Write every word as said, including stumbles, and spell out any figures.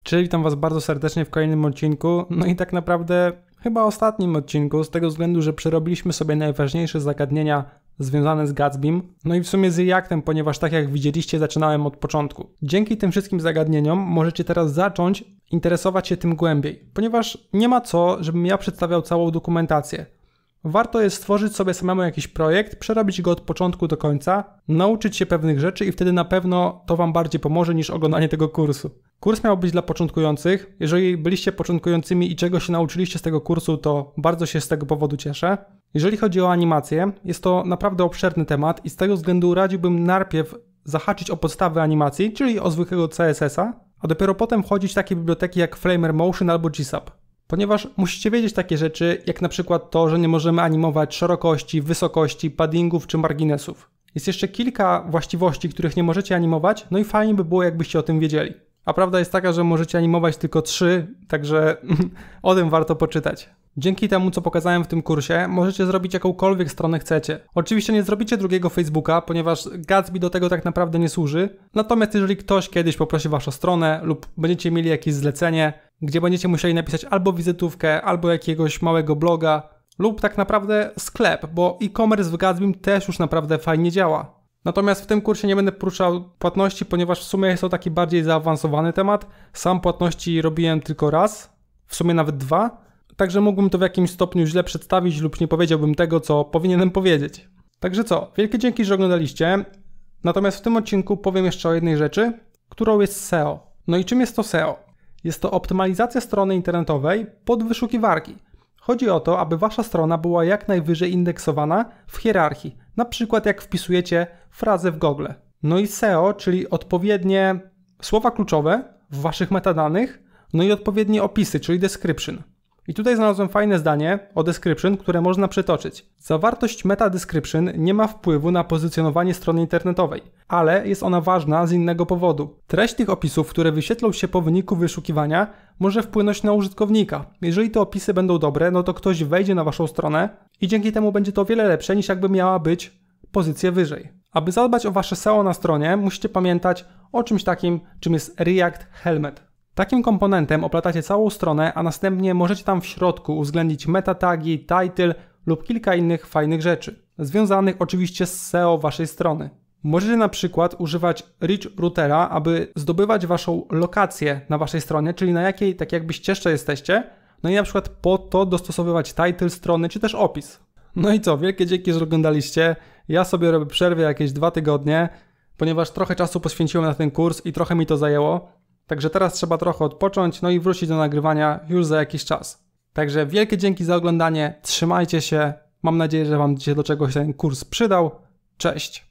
Czyli witam Was bardzo serdecznie w kolejnym odcinku, no i tak naprawdę chyba ostatnim odcinku, z tego względu, że przerobiliśmy sobie najważniejsze zagadnienia związane z Gatsbym, no i w sumie z Reactem, ponieważ tak jak widzieliście, zaczynałem od początku. Dzięki tym wszystkim zagadnieniom możecie teraz zacząć interesować się tym głębiej, ponieważ nie ma co, żebym ja przedstawiał całą dokumentację. Warto jest stworzyć sobie samemu jakiś projekt, przerobić go od początku do końca, nauczyć się pewnych rzeczy i wtedy na pewno to Wam bardziej pomoże niż oglądanie tego kursu. Kurs miał być dla początkujących. Jeżeli byliście początkującymi i czego się nauczyliście z tego kursu, to bardzo się z tego powodu cieszę. Jeżeli chodzi o animację, jest to naprawdę obszerny temat i z tego względu radziłbym najpierw zahaczyć o podstawy animacji, czyli o zwykłego C S S a, a dopiero potem wchodzić w takie biblioteki jak Framer Motion albo G S A P. Ponieważ musicie wiedzieć takie rzeczy, jak na przykład to, że nie możemy animować szerokości, wysokości, paddingów czy marginesów. Jest jeszcze kilka właściwości, których nie możecie animować, no i fajnie by było, jakbyście o tym wiedzieli. A prawda jest taka, że możecie animować tylko trzy, także o tym warto poczytać. Dzięki temu, co pokazałem w tym kursie, możecie zrobić jakąkolwiek stronę chcecie. Oczywiście nie zrobicie drugiego Facebooka, ponieważ Gatsby do tego tak naprawdę nie służy. Natomiast jeżeli ktoś kiedyś poprosi Waszą stronę lub będziecie mieli jakieś zlecenie, gdzie będziecie musieli napisać albo wizytówkę, albo jakiegoś małego bloga, lub tak naprawdę sklep, bo e-commerce w Gatsbym też już naprawdę fajnie działa. Natomiast w tym kursie nie będę poruszał płatności, ponieważ w sumie jest to taki bardziej zaawansowany temat. Sam płatności robiłem tylko raz, w sumie nawet dwa, także mógłbym to w jakimś stopniu źle przedstawić lub nie powiedziałbym tego, co powinienem powiedzieć. Także co, wielkie dzięki, że oglądaliście. Natomiast w tym odcinku powiem jeszcze o jednej rzeczy, którą jest S E O. No i czym jest to S E O? Jest to optymalizacja strony internetowej pod wyszukiwarki. Chodzi o to, aby Wasza strona była jak najwyżej indeksowana w hierarchii, na przykład jak wpisujecie frazę w Google. No i S E O, czyli odpowiednie słowa kluczowe w Waszych metadanych, no i odpowiednie opisy, czyli description. I tutaj znalazłem fajne zdanie o description, które można przytoczyć. Zawartość meta description nie ma wpływu na pozycjonowanie strony internetowej, ale jest ona ważna z innego powodu. Treść tych opisów, które wyświetlą się po wyniku wyszukiwania, może wpłynąć na użytkownika. Jeżeli te opisy będą dobre, no to ktoś wejdzie na Waszą stronę i dzięki temu będzie to o wiele lepsze, niż jakby miała być pozycję wyżej. Aby zadbać o Wasze S E O na stronie, musicie pamiętać o czymś takim, czym jest React Helmet. Takim komponentem oplatacie całą stronę, a następnie możecie tam w środku uwzględnić meta tagi, title lub kilka innych fajnych rzeczy, związanych oczywiście z S E O Waszej strony. Możecie na przykład używać Rich Routera, aby zdobywać Waszą lokację na Waszej stronie, czyli na jakiej tak jakby ścieżce jesteście, no i na przykład po to dostosowywać title strony czy też opis. No i co, wielkie dzięki, że oglądaliście. Ja sobie robię przerwę jakieś dwa tygodnie, ponieważ trochę czasu poświęciłem na ten kurs i trochę mi to zajęło. Także teraz trzeba trochę odpocząć, no i wrócić do nagrywania już za jakiś czas. Także wielkie dzięki za oglądanie, trzymajcie się, mam nadzieję, że Wam się do czegoś ten kurs przydał. Cześć!